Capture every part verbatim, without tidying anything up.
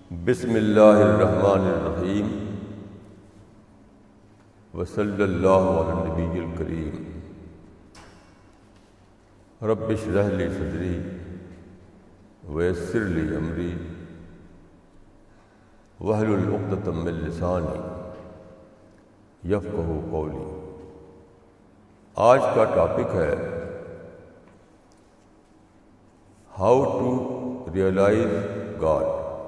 بسم اللہ الرحمن الرحیم وصلی اللہ علی النبی الکریم رب اشرح لی صدری ویسر لی امری واحلل عقدۃ من لسانی یفقہوا قولی۔ آج کا ٹاپک ہے ہاؤ ٹو ریئلائز گاڈ،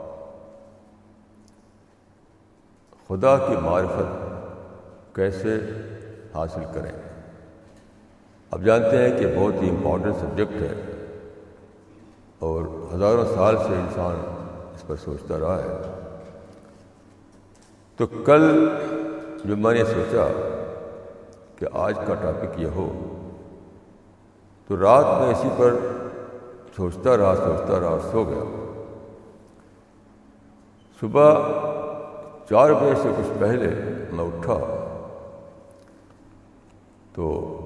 خدا کی معرفت کیسے حاصل کریں۔ اب جانتے ہیں کہ بہت ہی امپورٹنٹ سبجیکٹ ہے اور ہزاروں سال سے انسان اس پر سوچتا رہا ہے۔ تو کل جو میں نے سوچا کہ آج کا ٹاپک یہ ہو، تو رات میں اسی پر سوچتا رہا سوچتا رہا اور سو گیا۔ صبح چار بجے سے کچھ پہلے میں اٹھا تو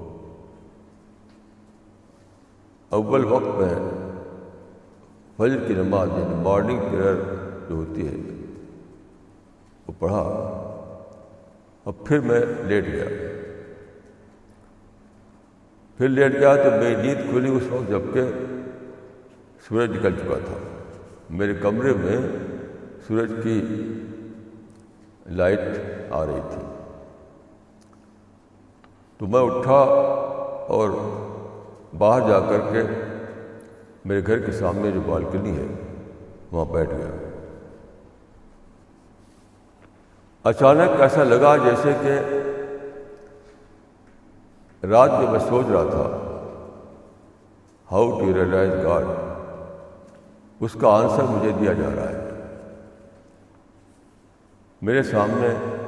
اول وقت میں فجر کی نماز یعنی مارننگ پریئر جو ہوتی ہے وہ پڑھا اور پھر میں لیٹ گیا۔ پھر لیٹ گیا تو میری نیند کھلی اس وقت جبکہ سورج نکل چکا تھا۔ میرے کمرے میں سورج کی لائٹ آ رہی تھی، تو میں اٹھا اور باہر جا کر کے میرے گھر کے سامنے جو بالکنی ہے وہاں بیٹھ گیا۔ اچانک ایسا لگا جیسے کہ رات میں میں سوچ رہا تھا ہاؤ ٹو ریئلائز گاڈ، اس کا آنسر مجھے دیا جا رہا ہے۔ میرے سامنے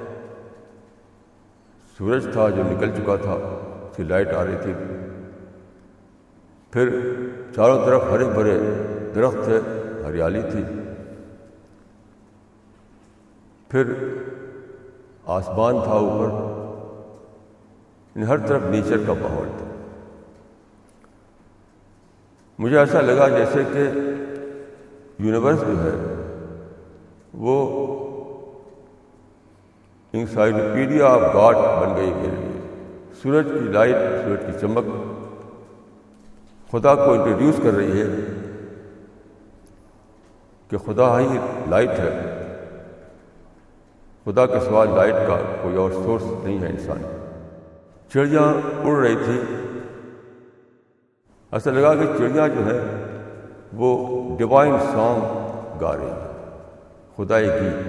سورج تھا جو نکل چکا تھا، اس کی لائٹ آ رہی تھی، پھر چاروں طرف ہرے بھرے درخت تھے، ہریالی تھی، پھر آسمان تھا اوپر، ہر طرف نیچر کا ماحول تھا۔ مجھے ایسا لگا جیسے کہ یونیورس جو ہے وہ انسائکلوپیڈیا آف گاڈ بن گئی میرے لیے۔ سورج کی لائٹ، سورج کی چمک خدا کو انٹروڈیوس کر رہی ہے کہ خدا ہی لائٹ ہے، خدا کے سوا لائٹ کا کوئی اور سورس نہیں ہے انسان۔ چڑیاں اڑ رہی تھی، ایسا لگا کہ چڑیاں جو ہے وہ ڈیوائن سانگ گا رہی ہے، خدائی گیت۔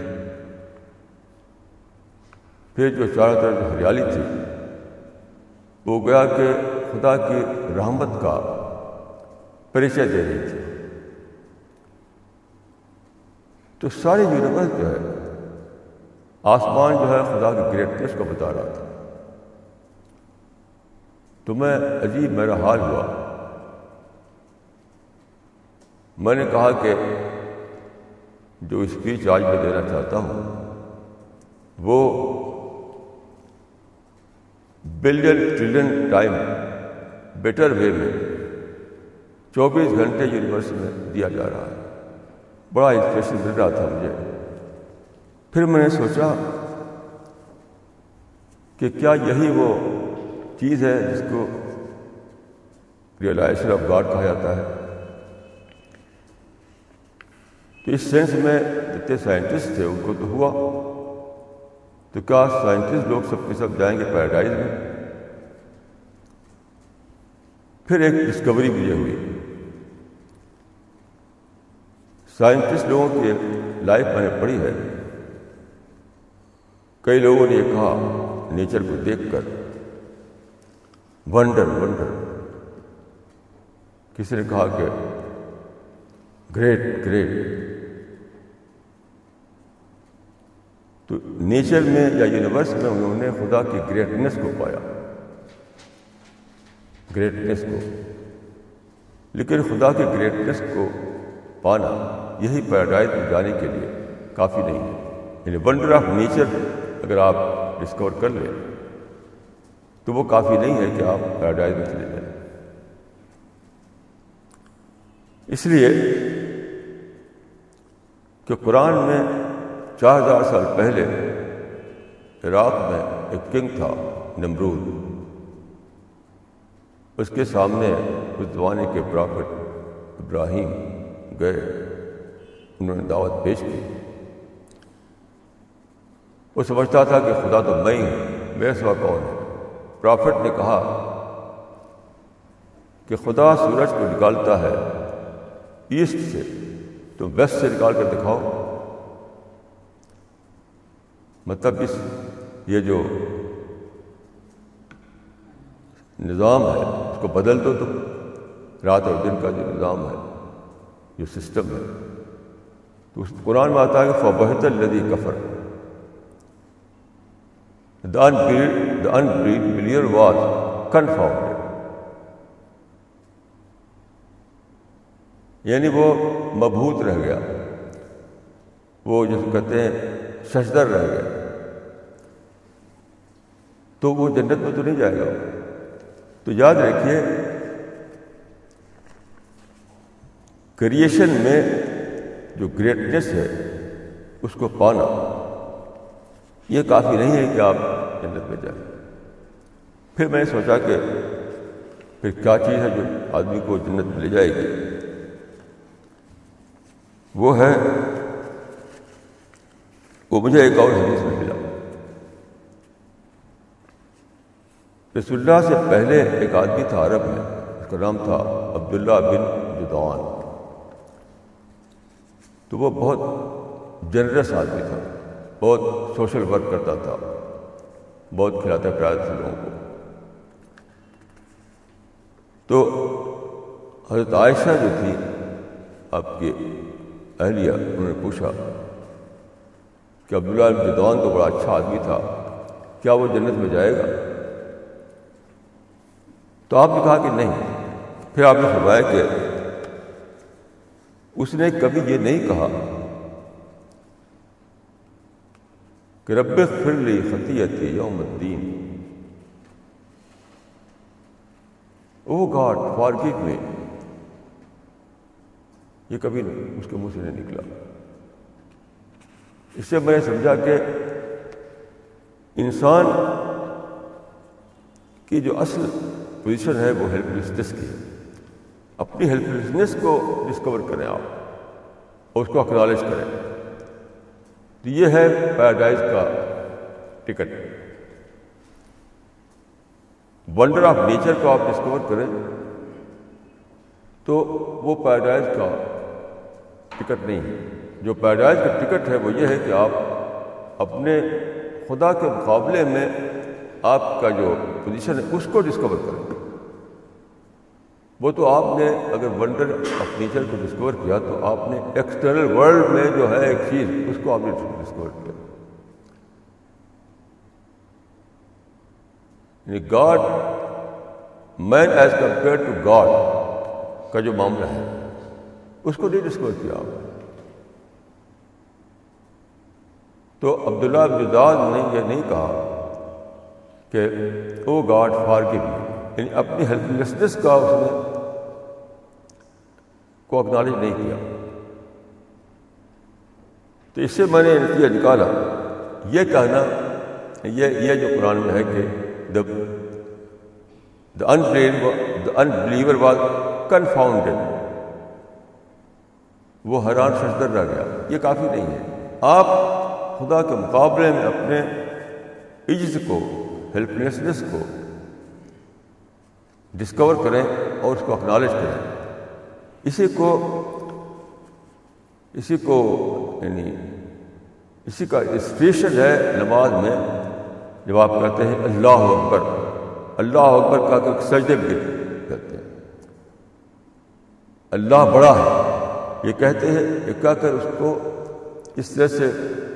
پھر جو چاروں طرف جو ہریالی تھی وہ گویا کہ خدا کی رحمت کا پریچے دے رہی تھی۔ تو سارے یونیورس جو ہے، آسمان جو ہے خدا کی گریٹنس کو بتا رہا تھا۔ تو میں عجیب میرا حال ہوا۔ میں نے کہا کہ جو اسپیچ آج میں دینا چاہتا ہوں وہ billion trillion time better way میں چوبیس گھنٹے یونیورس میں دیا جا رہا ہے۔ بڑا انسپریشن مل رہا تھا مجھے۔ پھر میں نے سوچا کہ کیا یہی وہ چیز ہے جس کو ریئلائزیشن آف گاڈ کہا جاتا ہے؟ تو اس سینس میں جتنے سائنٹسٹ تھے ان کو تو ہوا، تو کیا سائنٹسٹ لوگ سب کے سب جائیں گے پیراڈائز میں؟ پھر ایک ڈسکوری بھی یہ ہوئی، سائنٹسٹ لوگوں کی لائف میں نے پڑھی ہے، کئی لوگوں نے یہ کہا نیچر کو دیکھ کر ونڈر ونڈر، کسی نے کہا کہ گریٹ گریٹ۔ تو نیچر میں یا یونیورس میں انہوں نے خدا کی گریٹنس کو پایا، گریٹنس کو۔ لیکن خدا کی گریٹنس کو پانا یہی پیراڈائز میں جانے کے لیے کافی نہیں ہے۔ یعنی ونڈر آف نیچر اگر آپ ڈسکور کر لیں تو وہ کافی نہیں ہے کہ آپ پیراڈائز میں چلے جائیں۔ اس لیے کہ قرآن میں چار ہزار سال پہلے عراق میں ایک کنگ تھا نمرود، اس کے سامنے اس زمانے کے پرافٹ ابراہیم گئے، انہوں نے دعوت پیش کی۔ وہ سمجھتا تھا کہ خدا تو میں ہی ہوں، میرے سوا کون ہے۔ پرافٹ نے کہا کہ خدا سورج کو نکالتا ہے ایسٹ سے، تو ویسٹ سے نکال کر دکھاؤ۔ مطلب اس یہ جو نظام ہے اس کو بدل دو، تو رات اور دن کا جو نظام ہے، جو سسٹم ہے، تو اس قرآن میں آتا ہے کہ فَبَهِتَ الَّذِي كَفَرَ، the unbeliever, the unbeliever was confounded، یعنی وہ مبہوت رہ گیا، وہ جس کو کہتے ہیں ششدر رہ گیا، تو وہ جنت میں تو نہیں جائے گا۔ تو یاد رکھیے کریشن میں جو گریٹنس ہے اس کو پانا یہ کافی نہیں ہے کہ آپ جنت میں جائیں۔ پھر میں نے سوچا کہ پھر کیا چیز ہے جو آدمی کو جنت میں لے جائے گی؟ وہ ہے، وہ مجھے ایک اور حدیث میں ملا۔ رسول اللہ سے پہلے ایک آدمی تھا عرب میں، اس کا نام تھا عبداللہ بن جدعان، تو وہ بہت جنرس آدمی تھا، بہت سوشل ورک کرتا تھا، بہت کھلاتا پلاتا تھا لوگوں کو۔ تو حضرت عائشہ جو تھی آپ کی اہلیہ، انہوں نے پوچھا کہ عبداللہ بن جدعان تو بڑا اچھا آدمی تھا، کیا وہ جنت میں جائے گا؟ تو آپ نے کہا کہ نہیں۔ پھر آپ نے فرمایا کہ اس نے کبھی یہ نہیں کہا کہ رب اغفر لی خطیئتی یوم الدین، او گاڈ فارگیو می، یہ کبھی نہیں اس کے منہ سے نہیں نکلا۔ اس سے میں نے سمجھا کہ انسان کی جو اصل پوزیشن ہے وہ ہیلپ لیسنس کی ہے۔ اپنی ہیلپ لیسنس کو ڈسکور کریں آپ، اور اس کو اکنالج کریں۔ تو یہ ہے پیراڈائز کا ٹکٹ۔ ونڈر آف نیچر کو آپ ڈسکور کریں تو وہ پیراڈائز کا ٹکٹ نہیں ہے۔ جو پیراڈائز کا ٹکٹ ہے وہ یہ ہے کہ آپ اپنے خدا کے مقابلے میں آپ کا جو پوزیشن ہے اس کو ڈسکور کریں۔ وہ تو آپ نے اگر ونڈر آف نیچر کو ڈسکور کیا تو آپ نے ایکسٹرنل ورلڈ میں جو ہے ایک چیز اس کو آپ نے ڈسکور کیا۔ یعنی God, man is compare to God کا جو معاملہ ہے اس کو نہیں ڈسکور کیا آپ نے۔ تو عبداللہ بن جدعان نے یہ نہیں کہا کہ او گاڈ فارگیو می، یعنی اپنی ہیلپ لیسنس کا اس نے کو اکنالج نہیں کیا۔ تو اس سے میں نے نتیجہ نکالا، یہ کہنا یہ یہ جو قرآن میں ہے کہ the the unbeliever the unbeliever was confounded، وہ حیران ششدر رہ گیا، یہ کافی نہیں ہے۔ آپ خدا کے مقابلے میں اپنے عجز کو، ہیلپ لیسنس کو ڈسکور کریں اور اس کو اکنالج کریں۔ اسی کو اسی کو یعنی اسی کا اسپیشل ہے نماز میں، جب آپ کہتے ہیں اللہ اکبر، اللہ اکبر کا کہ سجدے میں کہتے ہیں اللہ بڑا ہے، یہ کہتے ہیں، یہ کہہ کر اس کو اس طرح سے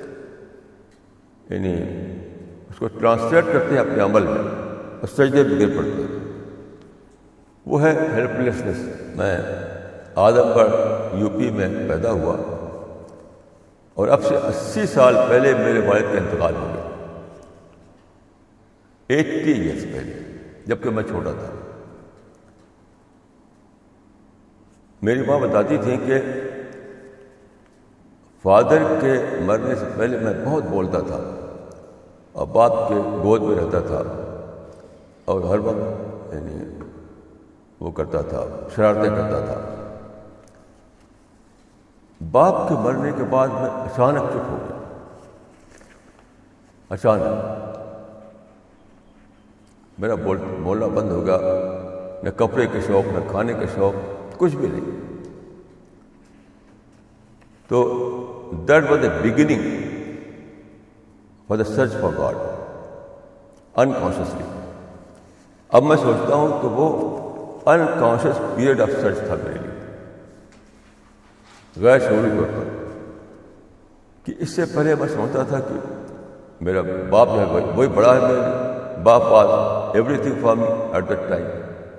یعنی اس کو ٹرانسلیٹ کرتے ہیں اپنے عمل میں اور سجدے میں گر پڑتے ہیں۔ وہ ہے ہیلپ لیسنس۔ میں آدم گڑھ یو پی میں پیدا ہوا اور اب سے اسی سال پہلے میرے والد کا انتقال ہو گیا، ایٹی ایئرس پہلے، جبکہ میں چھوٹا تھا۔ میری ماں بتاتی تھیں کہ فادر کے مرنے سے پہلے میں بہت بولتا تھا اور باپ کے گود میں رہتا تھا اور ہر وقت یعنی وہ کرتا تھا، شرارتیں کرتا تھا۔ باپ کے مرنے کے بعد میں اچانک چپ ہو گیا، اچانک میرا بول بولنا بند ہو گیا، نہ کپڑے کے شوق، نہ کھانے کے شوق، کچھ بھی نہیں۔ تو that was the beginning for the search for God unconsciously. اب میں سوچتا ہوں کہ وہ انکانشیس پیریڈ آف سرچ تھا میرے لیے، غیر شعوری طور پر، کہ اس سے پہلے میں سمجھتا تھا کہ میرا باپ جو ہے وہی بڑا ہے میرے لیے، باپ was everything for me at that time,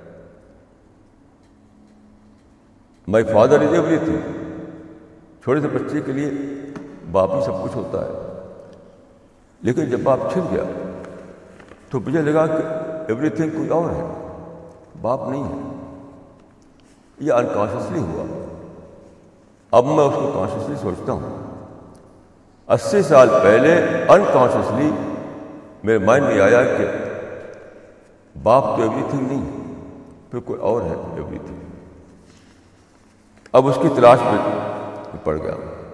my father is everything. چھوٹے سے بچے کے لیے باپ ہی سب کچھ ہوتا ہے، لیکن جب باپ چھن گیا تو مجھے لگا کہ ایوری تھنگ کوئی اور ہے، باپ نہیں ہے۔ یہ انکانشیسلی ہوا۔ اب میں اس کو کانشیسلی سوچتا ہوں۔ اسی سال پہلے انکانشیسلی میرے مائنڈ میں آیا کہ باپ تو ایوری تھنگ نہیں، پھر کوئی اور ہے ایوری تھنگ۔ اب اس کی تلاش میں پڑ گیا۔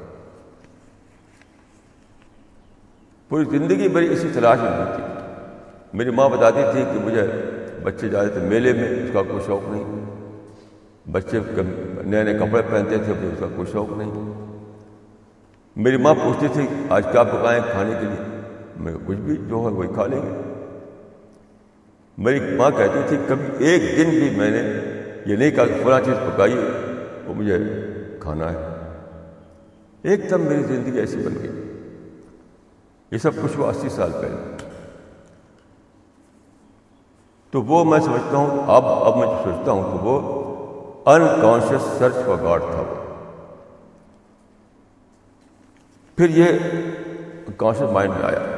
پوری زندگی میری اسی تلاش میں ہوتی تھی۔ میری ماں بتاتی تھی کہ مجھے بچے جاتے تھے میلے میں، اس کا کوئی شوق نہیں، بچے نئے نئے کپڑے پہنتے تھے، اس کا کوئی شوق نہیں۔ میری ماں پوچھتی تھی آج کیا پکائیں کھانے کے لیے، میں کچھ بھی جو ہے وہی کھا لیں گے۔ میری ماں کہتی تھی کبھی ایک دن بھی میں نے یہ نہیں کہا کہ فلاں چیز پکائیے وہ مجھے کھانا ہے۔ ایک دم میری زندگی ایسی بن گئی۔ یہ سب کچھ ہوا اسی سال پہلے۔ تو وہ میں سمجھتا ہوں، اب اب میں سوچتا ہوں کہ وہ انکانشیس سرچ فار گاڈ تھا۔ وہ پھر یہ کانشیس مائنڈ میں آیا۔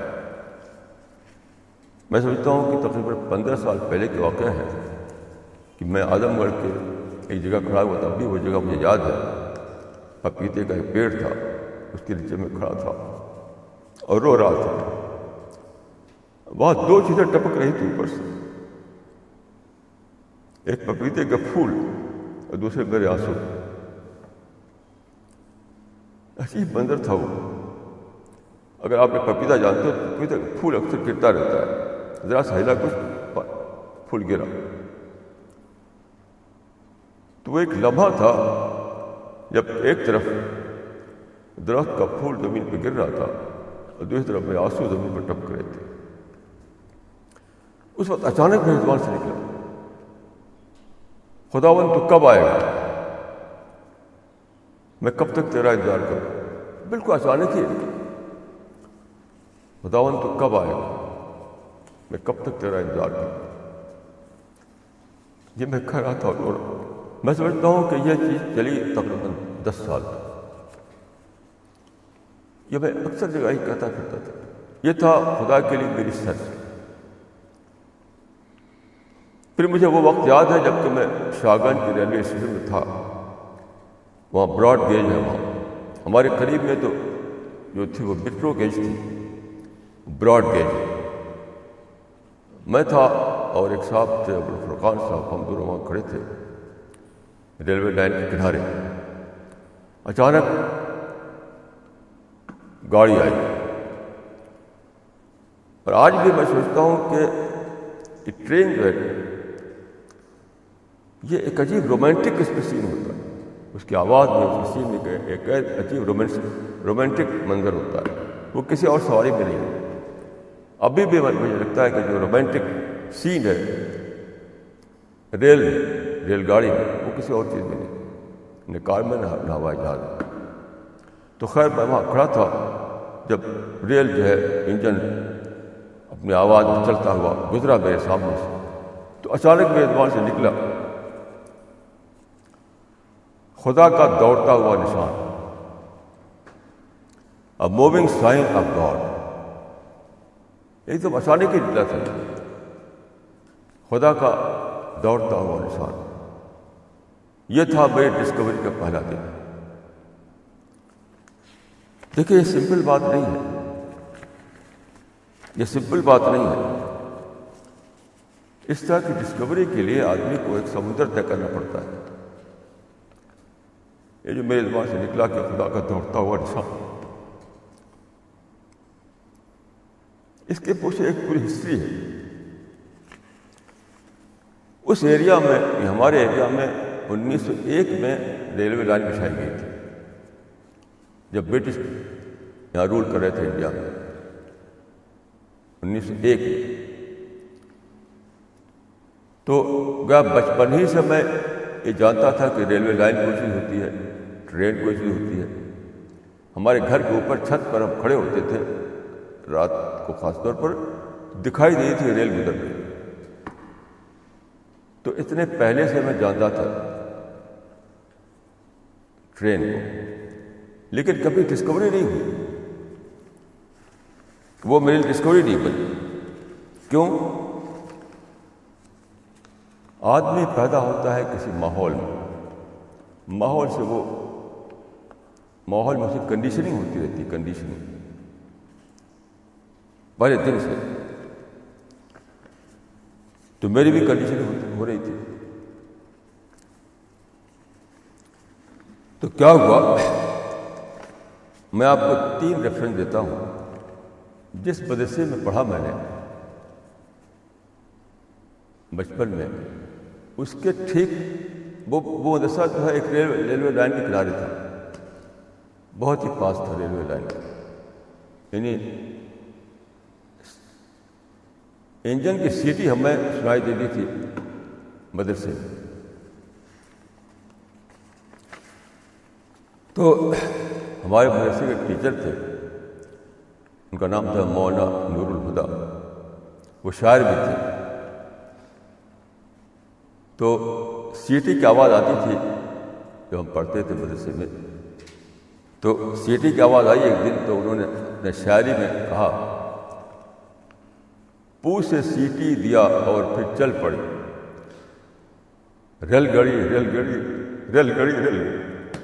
میں سمجھتا ہوں کہ تقریباً پندرہ سال پہلے کے واقعہ ہے کہ میں اعظم گڑھ کے ایک جگہ کھڑا ہوا تھا، اب بھی وہ جگہ مجھے یاد ہے۔ پپیتے کا ایک پیڑ تھا، اس کے نیچے میں کھڑا تھا اور رو رہا تھا۔ وہاں دو چیزیں ٹپک رہی تھی اوپر سے، ایک پپیتے کا پھول اور دوسرے میرے آنسو۔ عجیب منظر تھا وہ۔ اگر آپ نے پپیتا جانتے ہو تو پپیتا کا پھول اکثر گرتا رہتا ہے، ذرا سا ہلا کچھ پھول گرا۔ تو وہ ایک لمحہ تھا جب ایک طرف درخت کا پھول زمین پہ گر رہا تھا اور دوسری طرف میرے آنسو زمین پر ٹپک رہے تھے۔ اس وقت اچانک میرے زبان سے نکلا خداوند تو کب آئے گا، میں کب تک تیرا انتظار کروں۔ بالکل اچانک ہی خداوند تو کب آئے گا، میں کب تک تیرا انتظار کروں۔ یہ میں کہہ رہا تھا اور میں سمجھتا ہوں کہ یہ چیز چلی تقریباً دس سال تک۔ یہ میں اکثر جگہ ہی کہتا پھرتا تھا۔ یہ تھا خدا کے لیے میری سرچ۔ پھر مجھے وہ وقت یاد ہے جب کہ میں شاہگنج کے ریلوے اسٹیشن میں تھا، وہاں براڈ گیج ہے، وہاں ہمارے قریب میں تو جو تھی وہ میٹرو گیج تھی، براڈ گیج۔ میں تھا اور ایک صاحب تھے ابوالفرقان صاحب، ہم دونوں وہاں کھڑے تھے ریلوے لائن کے کنارے۔ اچانک گاڑی آئی اور آج بھی میں سوچتا ہوں کہ یہ ٹرین جو ہے یہ ایک عجیب رومانٹک اس میں سین ہوتا ہے، اس کی آواز میں، اس کی سین میں ایک عجیب رومانٹک منظر ہوتا ہے، وہ کسی اور سواری میں نہیں ہے۔ ابھی بھی مجھے لگتا ہے کہ جو رومانٹک سین ہے ریل ریل گاڑی میں وہ کسی اور چیز میں نہیں، نہ کار میں نہ ہوائی جہاز میں۔ تو خیر میں وہاں کھڑا تھا جب ریل جو ہے انجن اپنی آواز میں چلتا ہوا گزرا میرے سامنے سے، تو اچانک میرے زبان سے نکلا خدا کا دوڑتا ہوا نشان، a moving sign of God۔ ایک دم اچانک ہی نکلا تھا خدا کا دوڑتا ہوا نشان۔ یہ تھا میری ڈسکوری کا پہلا دن۔ دیکھیے، یہ سمپل بات نہیں ہے، یہ سمپل بات نہیں ہے۔ اس طرح کی ڈسکوری کے لیے آدمی کو ایک سمندر طے کرنا پڑتا ہے۔ یہ جو میرے زبان سے نکلا کہ خدا کا دوڑتا ہوا نشان، اس کے پیچھے ایک پوری ہسٹری ہے۔ اس ایریا میں، ہمارے ایریا میں انیس سو ایک میں ریلوے لائن بچھائی گئی تھی، جب برٹش یہاں رول کر رہے تھے انڈیا میں، انیس سو ایک میں۔ تو گیا بچپن ہی سے میں یہ جانتا تھا کہ ریلوے لائن کوئی چیز ہوتی ہے، ٹرین کوئی چیز ہوتی ہے۔ ہمارے گھر کے اوپر چھت پر ہم کھڑے ہوتے تھے رات کو، خاص طور پر دکھائی دی تھی ریل گزر رہی، تو اتنے پہلے سے میں جانتا تھا ٹرین کو، لیکن کبھی ڈسکوری نہیں ہوئی، وہ میری ڈسکوری نہیں بنی۔ کیوں؟ آدمی پیدا ہوتا ہے کسی ماحول میں، ماحول سے وہ ماحول میں اسے کنڈیشننگ ہوتی رہتی ہے، کنڈیشننگ پہلے دن سے۔ تو میری بھی کنڈیشننگ ہو رہی تھی۔ تو کیا ہوا، میں آپ کو تین ریفرنس دیتا ہوں۔ جس مدرسے میں پڑھا میں نے بچپن میں، اس کے ٹھیک وہ وہ مدرسہ جو ہے ایک ریلوے ریلوے لائن کے کنارے تھا، بہت ہی پاس تھا ریلوے لائن کا، یعنی انجن کی سیٹی ہمیں سنائی دیتی تھی مدرسے میں۔ تو ہمارے مدرسے کے ٹیچر تھے، ان کا نام تھا مولانا نور الہدا، وہ شاعر بھی تھے۔ تو سیٹی کی آواز آتی تھی جب ہم پڑھتے تھے مدرسے میں، تو سیٹی کی آواز آئی ایک دن، تو انہوں نے اپنے شاعری میں کہا، پو سے سیٹی دیا اور پھر چل پڑی، ریل گڑی ریل گڑی ریل گڑی ریل گڑی۔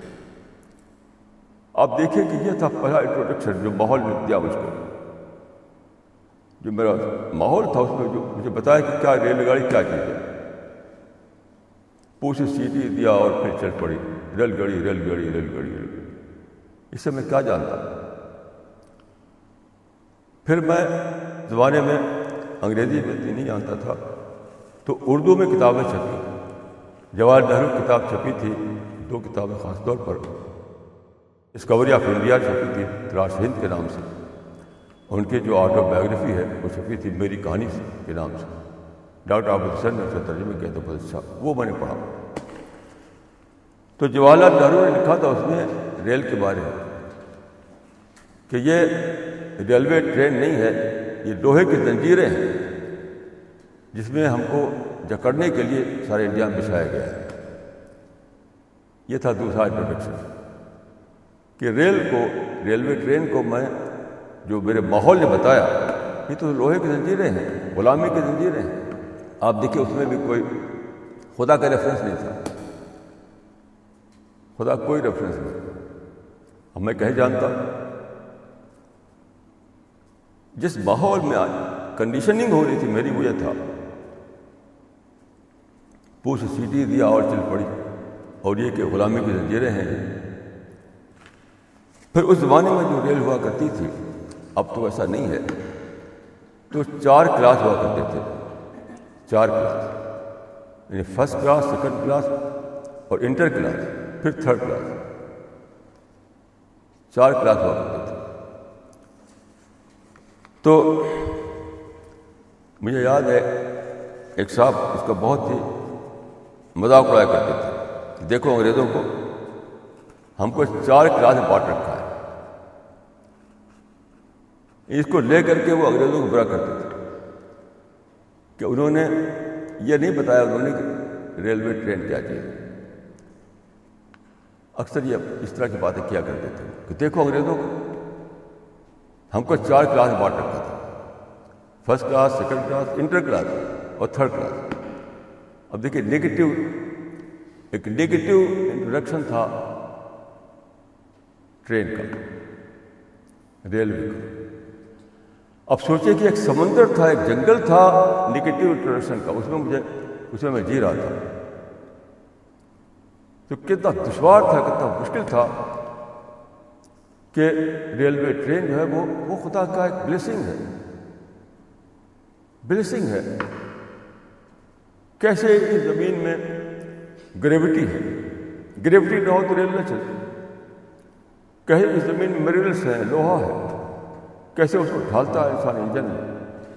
آپ دیکھیں کہ یہ تھا پہلا انٹروڈکشن جو ماحول نے دیا مجھ کو، جو میرا ماحول تھا اس میں جو مجھے بتایا کہ کیا ریل گاڑی کیا چیز ہے۔ پو سے سیٹی دیا اور پھر چل پڑی، ریل گڑی ریل گڑی ریل گڑی ریل گڑی۔ اس سے میں کیا جانتا؟ پھر میں زمانے میں انگریزی میں اتنی نہیں جانتا تھا، تو اردو میں کتابیں چھپی، جواہر نہرو کی کتاب چھپی تھی، دو کتابیں خاص طور پر، ڈسکوری آف انڈیا چھپی تھی تلاش ہند کے نام سے، ان کی جو آٹو بایوگرافی ہے وہ چھپی تھی میری کہانی سے کے نام سے، ڈاکٹر عابد حسین نے اسے ترجمے کیا تھا بہت اچھا، وہ میں نے پڑھا۔ تو جواہر لال نہرو نے لکھا تھا اس میں ریل کے بارے میں کہ یہ ریلوے ٹرین نہیں ہے، یہ لوہے کی زنجیریں ہیں جس میں ہم کو جکڑنے کے لیے سارے انڈیا میں بچھایا گیا ہے۔ یہ تھا دوسرا انٹروڈکشن کہ ریل کو، ریلوے ٹرین کو میں جو میرے ماحول نے بتایا، یہ تو لوہے کی زنجیریں ہیں، غلامی کی زنجیریں ہیں۔ آپ دیکھیں اس میں بھی کوئی خدا کا ریفرنس نہیں تھا، خدا کوئی ریفرنس نہیں۔ اب میں کہیں جانتا جس ماحول میں کنڈیشننگ ہو رہی تھی میری، وہ یہ تھا پوچھ سیٹی دیا اور چل پڑی، اور یہ کہ غلامی کی زنجیریں ہیں۔ پھر اس زمانے میں جو ریل ہوا کرتی تھی، اب تو ایسا نہیں ہے، تو چار کلاس ہوا کرتے تھے، چار کلاس، یعنی فرسٹ کلاس، سیکنڈ کلاس اور انٹر کلاس، پھر تھرڈ کلاس، چار کلاس ہوا کرتے تھے۔ تو مجھے یاد ہے ایک صاحب اس کا بہت ہی مذاق اڑایا کرتے تھے کہ دیکھو انگریزوں کو، ہم کو چار کلاس میں بانٹ رکھا ہے۔ اس کو لے کر کے وہ انگریزوں کو برا کرتے تھے کہ انہوں نے یہ نہیں بتایا انہوں نے کہ ریلوے ٹرین کیا چیز ہے۔ اکثر یہ اس طرح کی باتیں کیا کرتے تھے کہ دیکھو انگریزوں کو، ہم کو چار کلاس میں بانٹ رکھا تھا، first class, second class, inter class اور تھرڈ کلاس۔ اب دیکھیے نیگیٹو، ایک نیگیٹو انٹروڈکشن تھا ٹرین کا ریلوے کا. اب سوچے کہ ایک سمندر تھا، ایک جنگل تھا نگیٹو انٹروڈکشن کا، اس میں مجھے اس میں میں جی رہا تھا. تو کتنا دشوار تھا، کتنا مشکل تھا کہ ریلوے ٹرین جو ہے وہ وہ خدا کا ایک بلیسنگ ہے، بلیسنگ ہے. کیسے اس زمین میں گریوٹی ہے، گریوٹی نہ ہو تو ریل نہ چلتی. کہیں اس زمین میں منرلس ہیں، لوہا ہے، کیسے اس کو ڈھالتا ہے انسان انجن میں،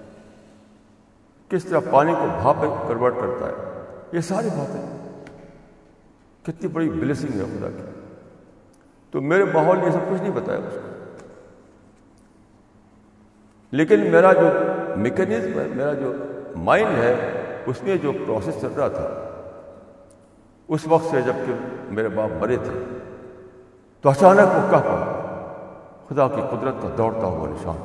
کس طرح پانی کو بھاپ میں کنورٹ کرتا ہے. یہ ساری باتیں کتنی بڑی بلیسنگ ہے خدا کی. تو میرے ماحول یہ سب کچھ نہیں بتایا اس کو، لیکن میرا جو میکینزم ہے، میرا جو مائنڈ ہے، اس میں جو پروسیس چل رہا تھا اس وقت سے، جب کہ میرے باپ مرے تھے، تو اچانک وہ کہہ پڑا خدا کی قدرت کا دوڑتا ہوا نشان.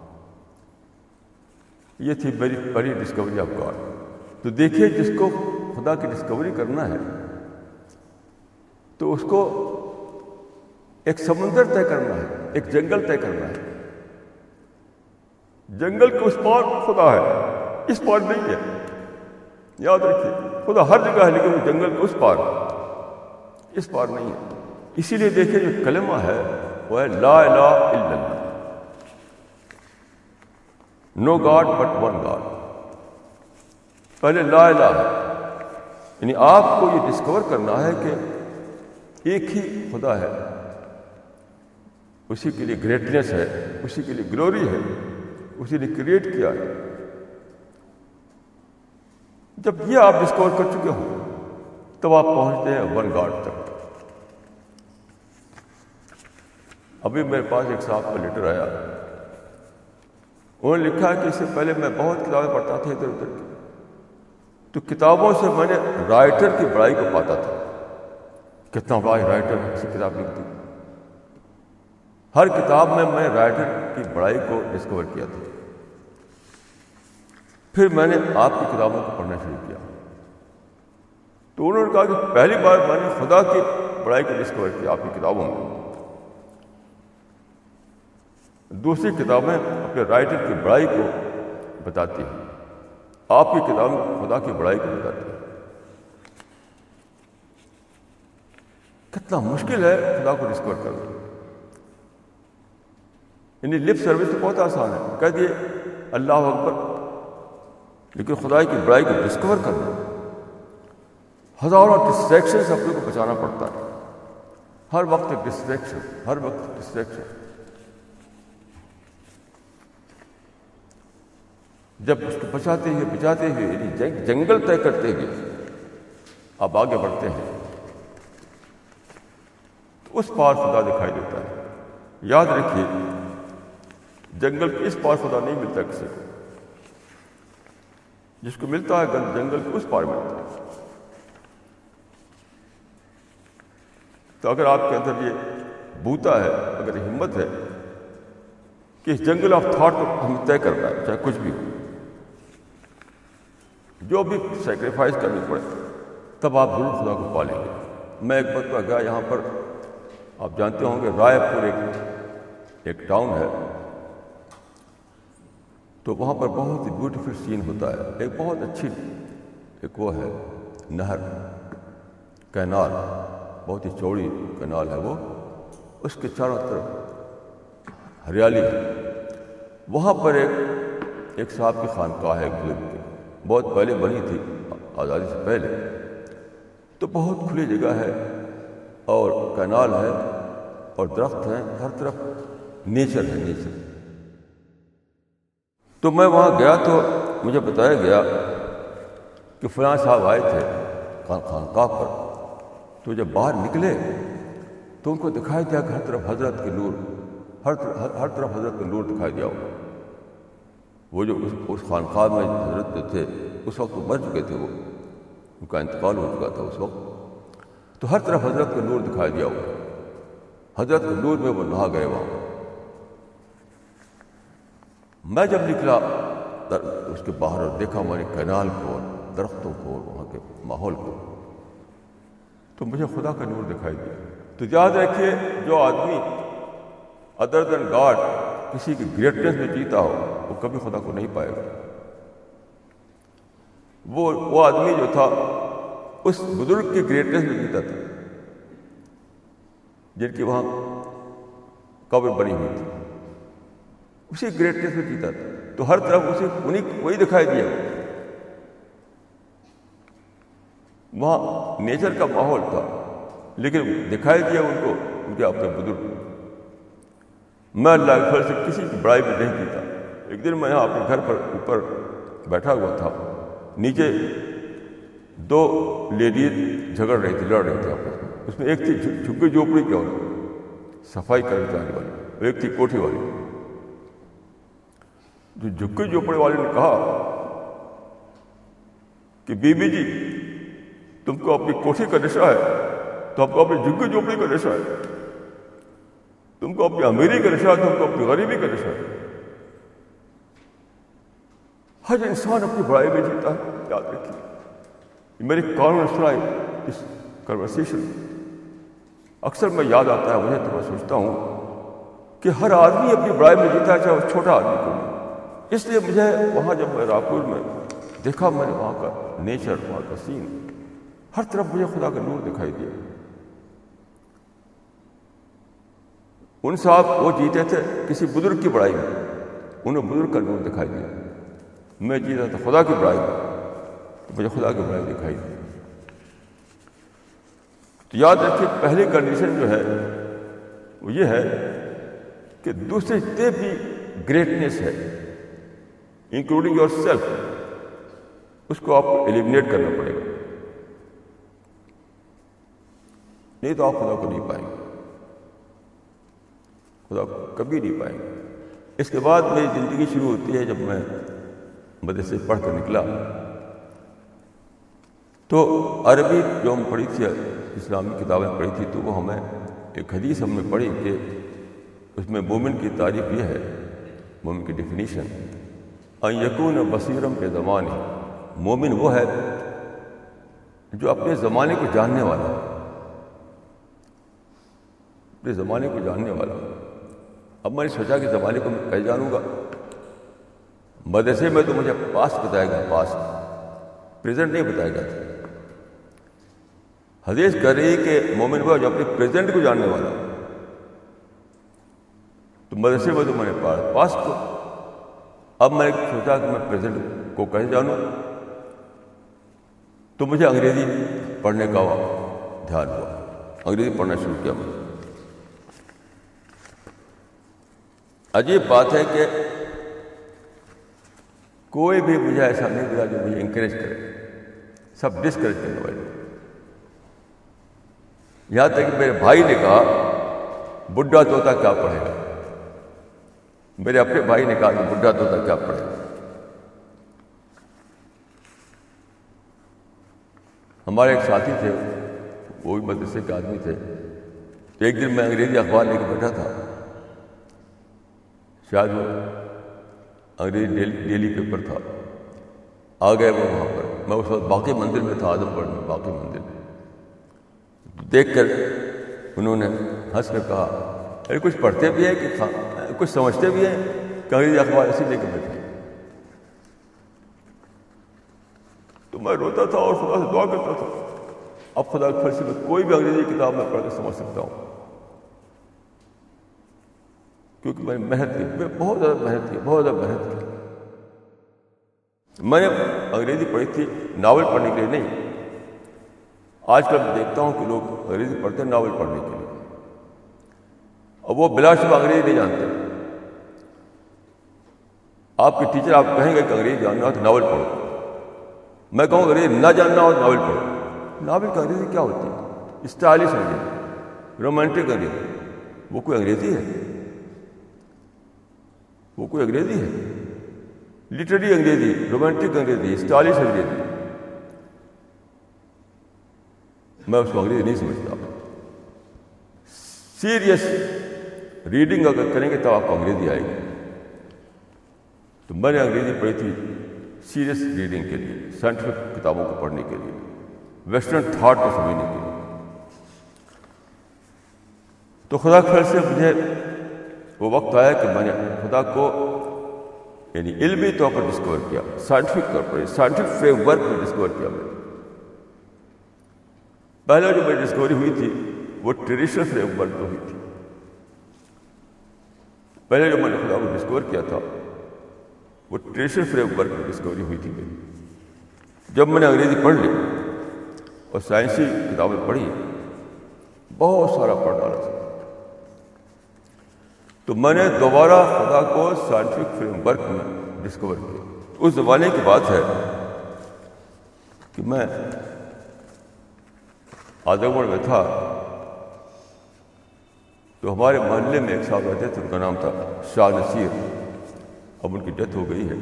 یہ تھی میری بڑی ڈسکوری آف گاڈ. تو دیکھیے، جس کو خدا کی ڈسکوری کرنا ہے تو اس کو ایک سمندر طے کرنا ہے، ایک جنگل طے کرنا ہے. جنگل کے اس پار خدا ہے، اس پار نہیں ہے. یاد رکھیے، خدا ہر جگہ ہے لیکن وہ جنگل کے اس پار، اس پار نہیں ہے. اسی لیے دیکھیے جو کلمہ ہے وہ ہے لا الہ الا اللہ، no God but one God. پہلے لا الہ ہے، یعنی آپ کو یہ ڈسکور کرنا ہے کہ ایک ہی خدا ہے، اسی کے لیے گریٹنیس ہے، اسی کے لیے گلوری ہے، اسی نے کریٹ کیا ہے. جب یہ آپ ڈسکور کر چکے ہو تب آپ پہنچتے ہیں ون گاڈ تک. ابھی میرے پاس ایک صاحب کا لیٹر آیا، انہوں نے لکھا ہے کہ اس سے پہلے میں بہت کتابیں پڑھتا تھا ادھر ادھر کی، تو کتابوں سے میں نے رائٹر کی بڑائی کو پاتا تھا. کتنا بڑا رائٹر ایسی کتاب لکھتی. ہر کتاب میں میں رائٹر کی بڑائی کو ڈسکور کیا تھا. پھر میں نے آپ کی کتابوں کو پڑھنا شروع کیا، تو انہوں نے کہا کہ پہلی بار میں نے خدا کی بڑائی کو ڈسکور کیا آپ کی کتابوں میں. دوسری کتابیں اپنے رائٹر کی بڑائی کو بتاتی ہیں، آپ کی کتابیں خدا کی بڑائی کو بتاتی ہیں. کتنا مشکل ہے خدا کو ڈسکور کرنا. یعنی لپ سروس تو بہت آسان ہے، کہہ دیے اللہ اکبر، لیکن خدا کی بڑائی کو ڈسکور کرنا، ہزاروں ڈسٹریکشن سے اپنے کو بچانا پڑتا ہے. ہر وقت ڈسٹریکشن، ہر وقت ڈسٹریکشن. جب اس کو بچاتے ہوئے بچاتے ہوئے یعنی جنگل طے کرتے ہوئے آپ آگے بڑھتے ہیں تو اس پار خدا دکھائی دیتا ہے. یاد رکھیے، جنگل کے اس پار خدا نہیں ملتا کسی کو، جس کو ملتا ہے جنگل کے اس پار ملتا ہے. تو اگر آپ کے اندر یہ بوتا ہے، اگر یہ ہمت ہے کہ اس جنگل آف تھاٹ کو ہم طے کرنا ہے، چاہے کچھ بھی ہو، جو بھی سیکریفائز کرنی پڑے، تب آپ ضرور خدا کو پالیں گے. میں ایک مرتبہ گیا، یہاں پر آپ جانتے ہوں گے رائے پور ایک ایک ٹاؤن ہے، تو وہاں پر بہت ہی بیوٹیفل سین ہوتا ہے. ایک بہت اچھی ایک وہ ہے نہر، کینال، بہت ہی چوڑی کینال ہے وہ، اس کے چاروں طرف ہریالی ہے. وہاں پر ایک ایک صاحب کی خانقاہ ہے، بزرگ کی، بہت پہلے بنی تھی آزادی سے پہلے. تو بہت کھلی جگہ ہے اور کینال ہے اور درخت ہیں، ہر طرف نیچر ہے، نیچر. تو میں وہاں گیا تو مجھے بتایا گیا کہ فلاں صاحب آئے تھے خانقاہ پر. تو جب باہر نکلے تو ان کو دکھائی دیا کہ ہر طرف حضرت کے نور، ہر طرف ہر طرف حضرت کا نور دکھائی دیا. وہ جو اس اس خانقاہ میں حضرت جو تھے اس وقت وہ مر چکے تھے، وہ ان کا انتقال ہو چکا تھا اس وقت. تو ہر طرف حضرت کا نور دکھائی دیا ہوا، حضرت کے نور میں وہ نہا گئے وہاں. میں جب نکلا اس کے باہر اور دیکھا ہمارے کینال کو اور درختوں کو اور وہاں کے ماحول کو، تو مجھے خدا کا نور دکھائی دیا. تو یاد رکھیے، جو آدمی ادر دین گاڈ کسی کی گریٹنس میں جیتا ہو وہ کبھی خدا کو نہیں پائے گا. وہ وہ آدمی جو تھا اس بزرگ کی گریٹنس میں جیتا تھا جن کی وہاں قبر بنی ہوئی تھی, اسی گریٹنس میں جیتا تھا. تو ہر طرف اسے انہیں وہی دکھائی دیا. وہاں نیچر کا ماحول تھا لیکن دکھائی دیا ان کو ان کے اپنے بزرگ. میں اللہ کے فضل سے کسی کی بڑائی میں نہیں جیتا. ایک دن میں یہاں اپنے گھر پر اوپر بیٹھا ہوا تھا, نیچے دو لیڈیز جھگڑ رہی تھی, لڑ رہی تھی آپس میں. اس میں ایک تھی جھگی جھوپڑی کی عورت صفائی کرنے والی, اور ایک تھی کوٹھی والی. جو جھگی جھوپڑی والے نے کہا کہ بی بی جی تم کو اپنی کوٹھی کا نشہ ہے تو ہم کو اپنی جھگی جھوپڑی کا نشہ ہے, تم کو اپنی امیری کا نشہ ہے تو ہم کو اپنی غریبی کا نشہ ہے. ہر انسان اپنی بڑائی میں جیتا ہے, یاد رکھیے. میرے کانوں نے سنا اس کنورسیشن, اکثر میں یاد آتا ہے مجھے, تو میں سوچتا ہوں کہ ہر آدمی اپنی بڑائی میں جیتا ہے, چاہے وہ چھوٹا آدمی کو. اس لیے مجھے وہاں جب میں راپور میں دیکھا, میں نے وہاں کا نیچر, وہاں کا سین, ہر طرف مجھے خدا کا نور دکھائی دیا. ان صاحب وہ جیتے تھے کسی بزرگ کی بڑائی میں, انہیں بزرگ کا نور دکھائی دیا. میں جیتا تھا خدا کی بڑائی میں, تو مجھے خدا کی بڑائی دکھائی دی. تو یاد رکھیے پہلی کنڈیشن جو ہے وہ یہ ہے کہ دوسرے جتنے بھی گریٹنیس ہے انکلوڈنگ یور سیلف, اس کو آپ کو ایلیمنیٹ کرنا پڑے گا, نہیں تو آپ خدا کو نہیں پائیں گے, خدا کو کبھی نہیں پائیں گے. اس کے بعد میری زندگی شروع ہوتی ہے. جب میں مدرسے پڑھ کر نکلا تو عربی جو ہم پڑھی تھی, اسلامی کتابیں پڑھی تھی, تو وہ ہمیں ایک حدیث ہم نے پڑھی کہ اس میں مومن کی تعریف یہ ہے, مومن کی ڈیفینیشن, ان یکون بصیرم کے زمانے. مومن وہ ہے جو اپنے زمانے کو جاننے والا, اپنے زمانے کو جاننے والا. اب میں نے سوچا کہ زمانے کو میں کیسے جانوں گا؟ مدرسے میں تو مجھے پاسٹ بتایا گیا, پاسٹ, پریزنٹ نہیں بتایا جاتا. حدیث کہہ رہی کہ مومن وہ جو اپنے پریزنٹ کو جاننے والا. تو مدرسے میں تو میں نے پڑھا پاسٹ کو. اب میں نے سوچا کہ میں پریزنٹ کو کیسے جانوں, تو مجھے انگریزی پڑھنے کا دھیان ہوا, انگریزی پڑھنا شروع کیا میں. عجیب بات ہے کہ کوئی بھی مجھے ایسا نہیں ملا جو مجھے انکریج کرے, سب ڈسکریج کرنے والے. یہاں تک کہ میرے بھائی نے کہا بڈھا طوطا کیا پڑھے گا, میرے اپنے بھائی نے کہا کہ بڈھا طوطا کیا پڑھے گا. ہمارے ایک ساتھی تھے, وہ بھی مدرسے کے آدمی تھے. تو ایک دن میں انگریزی اخبار لے کے بیٹھا تھا, شاید وہ انگریزی ڈیلی, ڈیلی پیپر تھا. آ گئے وہ وہاں پر, میں اس وقت باقی مندر میں تھا, اعظم گڑھ میں باقی مندر میں. دیکھ کر انہوں نے ہنس کر کہا ارے کچھ پڑھتے بھی ہیں کہ کچھ سمجھتے بھی ہیں کہ انگریزی اخبار ایسے لے کے بیٹھے. تو میں روتا تھا اور خدا سے دعا کرتا تھا, اب خدا کے فضل سے میں کوئی بھی انگریزی کتاب میں پڑھ کے سمجھ سکتا ہوں, کیونکہ میں نے محنت کی, میں بہت زیادہ محنت کی, بہت زیادہ محنت کی. میں نے انگریزی پڑھی تھی ناول پڑھنے کے لیے نہیں. آج کل میں دیکھتا ہوں کہ لوگ انگریزی پڑھتے ہیں ناول پڑھنے کے لیے, اور وہ بلا شبہ انگریزی نہیں جانتے. آپ کے ٹیچر آپ کہیں گے کہ انگریزی جاننا ہو تو ناول پڑھو, میں کہوں انگریزی نہ جاننا ہو تو ناول پڑھو. ناول کی انگریزی کیا ہوتی ہے؟ اسٹائلش انگریزی, رومانٹک انگریزی. وہ کوئی انگریزی ہے؟ وہ کوئی انگریزی ہے؟ لٹریری انگریزی, رومانٹک انگریزی, اسٹائلش انگریزی. میں اس کو انگریزی نہیں سمجھتا. سیریس ریڈنگ اگر کریں گے تو آپ کو انگریزی آئے گی. تو میں نے انگریزی پڑھی تھی سیریس ریڈنگ کے لیے, سائنٹیفک کتابوں کو پڑھنے کے لیے, ویسٹرن تھاٹ کو سمجھنے کے لیے. تو خدا کے فضل سے مجھے وہ وقت آیا کہ میں نے خدا کو یعنی علمی طور پر ڈسکور کیا، سائنٹیفک طور پر، سائنٹیفک فریم ورک میں ڈسکور کیا میں نے۔ پہلے جو میری ڈسکوری ہوئی تھی وہ ٹریڈیشنل فریم ورک میں ہوئی تھی۔ پہلے جو میں نے خدا کو ڈسکور کیا تھا وہ ٹریڈیشنل فریم ورک میں ڈسکوری ہوئی تھی میری۔ جب میں نے انگریزی پڑھ لی اور سائنسی کتابیں پڑھی، بہت سارا پڑھ ڈالا تھا، تو میں نے دوبارہ خدا کو سائنٹیفک فریم ورک میں ڈسکور کیا۔ اس زمانے کی بات ہے کہ میں آدم گڑھ میں تھا، تو ہمارے محلے میں ایک صاحب رہتے تھے، ان کا نام تھا شاہ نصیر، اب ان کی ڈیتھ ہو گئی ہے۔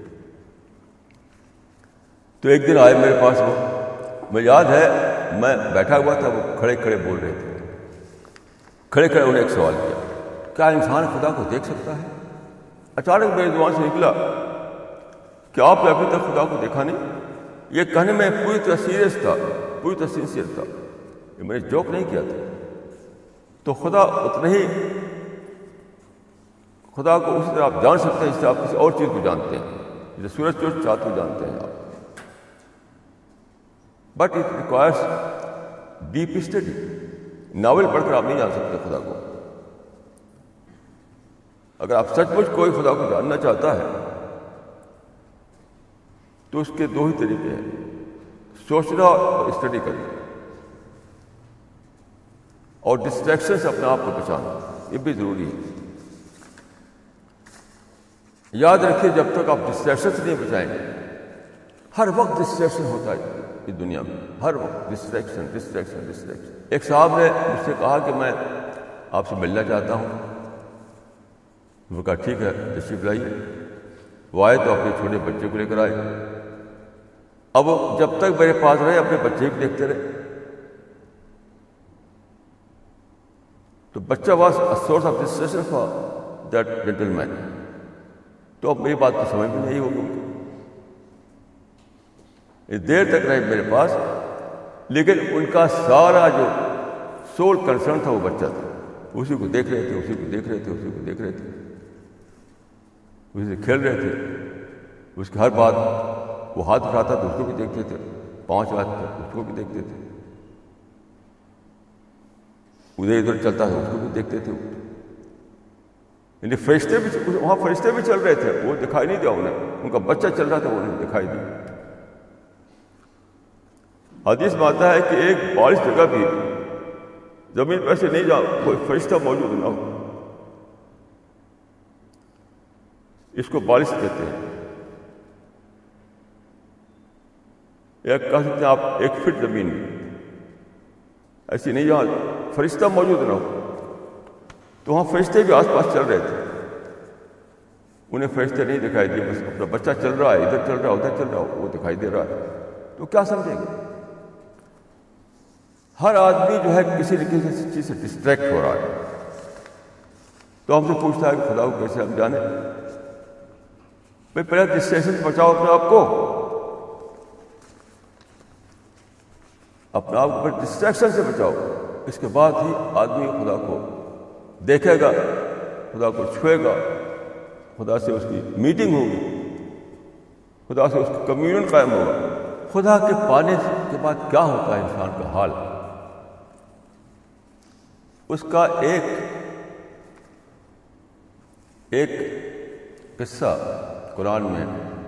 تو ایک دن آئے میرے پاس، وہ مجھے یاد ہے میں بیٹھا ہوا تھا، وہ کھڑے کھڑے بول رہے تھے، کھڑے کھڑے انہیں ایک سوال کیا، کیا انسان خدا کو دیکھ سکتا ہے؟ اچانک میری زبان سے نکلا کہ آپ نے ابھی تک خدا کو دیکھا نہیں؟ یہ کہنے میں پوری طرح سیریس تھا، پوری طرح سنسیئر تھا، یہ میں نے جوک نہیں کیا تھا۔ تو خدا اتنا ہی، خدا کو اسی طرح آپ جان سکتے ہیں جس سے آپ کسی اور چیز کو جانتے ہیں، جیسے سورج کو چاند کو جانتے ہیں آپ، but it requires deep study. Novel پڑھ کر آپ نہیں جان سکتے خدا کو۔ اگر آپ سچ مچ کوئی خدا کو جاننا چاہتا ہے تو اس کے دو ہی طریقے ہیں، سوچنا اور اسٹڈی کرنا، اور ڈسٹریکشن سے اپنے آپ کو بچانا، یہ بھی ضروری ہے۔ یاد رکھیے جب تک آپ ڈسٹریکشن سے نہیں بچائیں گے، ہر وقت ڈسٹریکشن ہوتا ہے اس دنیا میں، ہر وقت ڈسٹریکشن ڈسٹریکشن ڈسٹریکشن۔ ایک صاحب نے مجھ سے کہا کہ میں آپ سے ملنا چاہتا ہوں۔ وہ کہا ٹھیک ہے، تشریف لائیے۔ وہ آئے تو اپنے چھوٹے بچے کو لے کر آئے۔ اب جب تک میرے پاس رہے اپنے بچے کو دیکھتے رہے، تو بچہ was a source of distraction for that gentleman. تو اب میری بات کو سمجھ میں نہیں ہوگی، دیر تک رہے میرے پاس، لیکن ان کا سارا جو سول کنسرن تھا وہ بچہ تھا، اسی کو دیکھ رہے تھے، اسی کو دیکھ رہے تھے، اسی کو دیکھ رہے تھے، اسی سے کھیل رہے تھے۔ اس کی ہر بات، وہ ہاتھ اٹھاتا تو اس کو بھی دیکھتے تھے، پانچ ہاتھ اس کو بھی دیکھتے تھے، ادھر ادھر چلتا تھا اس کو بھی دیکھتے تھے۔ یعنی فرشتے بھی، وہاں فرشتے بھی چل رہے تھے، وہ دکھائی نہیں دیا انہیں، ان کا بچہ چل رہا تھا وہ انہیں دکھائی دیا۔ حدیث میں آتا ہے کہ ایک بارش جگہ بھی زمین پہ سے نہیں جا کوئی فرشتہ موجود نہ ہو، اس کو بارش کہتے ہیں۔ یا کہہ سکتے ہیں آپ ایک فٹ زمین میں ایسی نہیں جہاں فرشتہ موجود نہ ہو، تو وہاں فرشتے بھی آس پاس چل رہے تھے، انہیں فرشتے نہیں دکھائی دیے، بس اپنا بچہ چل رہا ہے، ادھر چل رہا ہے ادھر چل رہا ہے، وہ دکھائی دے رہا ہے۔ تو کیا سمجھیں گے؟ ہر آدمی جو ہے کسی نہ کسی چیز سے ڈسٹریکٹ ہو رہا ہے۔ تو ہم سے پوچھتا ہے کہ خدا کو کیسے ہم جانیں؟ بھائی پہلے ڈسٹریکشن سے بچاؤ اپنے آپ کو، اپنے آپ کو ڈسٹریکشن سے بچاؤ، اس کے بعد ہی آدمی خدا کو دیکھے گا، خدا کو چھوئے گا، خدا سے اس کی میٹنگ ہوگی، خدا سے اس کی کمیونین قائم ہوگا۔ خدا کے پانے کے بعد کیا ہوتا ہے انسان کا حال؟ اس کا ایک ایک قصہ قرآن میں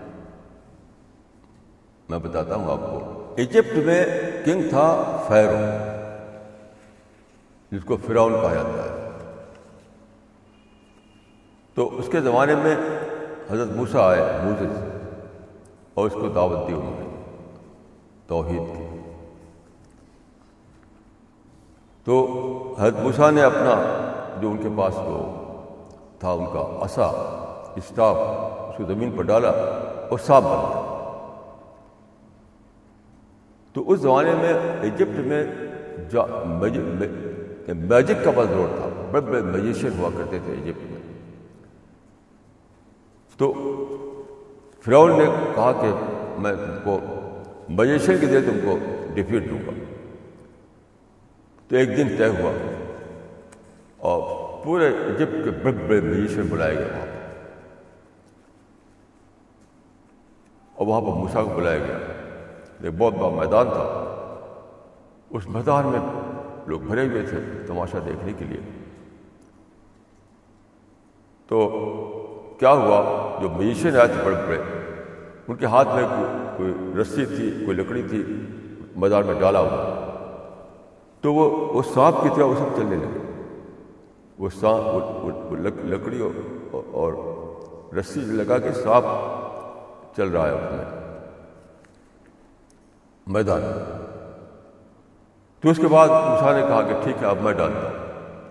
میں بتاتا ہوں آپ کو۔ ایجپٹ میں کنگ تھا فیرو، جس کو فرعون کہا جاتا ہے۔ تو اس کے زمانے میں حضرت موسیٰ آئے، موسیٰ، اور اس کو دعوت دی انہوں نے توحید کی۔ تو حضرت موسیٰ نے اپنا جو ان کے پاس وہ تھا ان کا عصا، اسٹاف، اس کو زمین پر ڈالا اور سانپ بن گیا۔ تو اس زمانے میں ایجپٹ میں میجک کا بہت زور تھا، بڑے بڑے میجیشین ہوا کرتے تھے ایجپٹ میں۔ تو فرعون نے کہا کہ میں تم کو میجیشین کے ذریعے تم کو ڈیفیٹ دوں گا۔ تو ایک دن طے ہوا اور پورے ایجپٹ کے بڑے بڑے میوزیشین بلائے گئے وہاں پہ، اور وہاں پر موسیٰ کو بلایا گیا۔ ایک بہت بڑا میدان تھا، اس میدان میں لوگ بھرے ہوئے تھے تماشا دیکھنے کے لیے۔ تو کیا ہوا، جو میوزیشین آئے تھے بڑے بڑے، ان کے ہاتھ میں کوئی, کوئی رسی تھی، کوئی لکڑی تھی میدان میں ڈالا ہوا، تو وہ وہ سانپ کی طرح وہ سب چلنے لگے۔ وہ سانپ وہ لکڑی اور رسی لگا کے سانپ چل رہا ہے اپنے میدان میں۔ تو اس کے بعد موسیٰ نے کہا کہ ٹھیک ہے اب میں ڈالتا ہوں۔